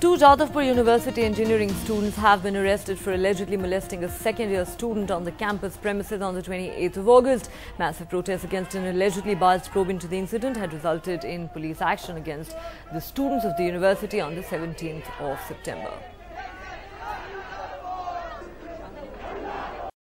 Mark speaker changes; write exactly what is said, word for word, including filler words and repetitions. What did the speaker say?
Speaker 1: Two Jadavpur University engineering students have been arrested for allegedly molesting a second-year student on the campus premises on the twenty-eighth of August. Massive protests against an allegedly biased probe into the incident had resulted in police action against the students of the university on the seventeenth of September.